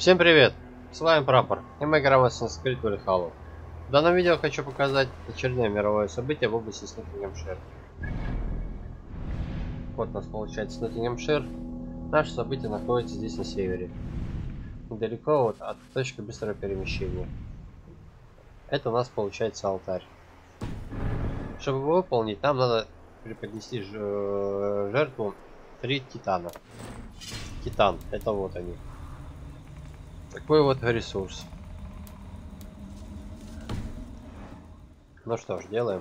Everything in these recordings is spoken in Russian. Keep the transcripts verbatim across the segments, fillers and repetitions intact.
Всем привет! С вами Прапор, и мы играем в Assassin's Creed Valhalla. В данном видео хочу показать очередное мировое событие в области Ноттингемшир. Вот у нас получается Ноттингемшир. Наше событие находится здесь на севере, недалеко вот от точки быстрого перемещения. Это у нас получается алтарь. Чтобы его выполнить, нам надо преподнести жертву три титана. Титан, это вот они. Такой вот ресурс. Ну что ж, делаем.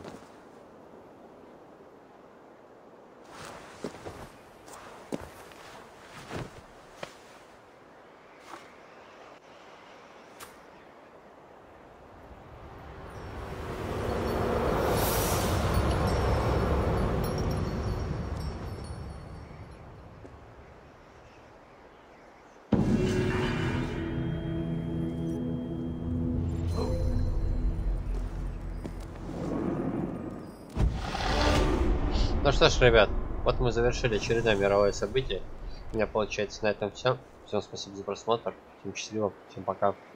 Ну что ж, ребят, вот мы завершили очередное мировое событие. У меня получается на этом все. Всем спасибо за просмотр. Всем счастливо, всем пока.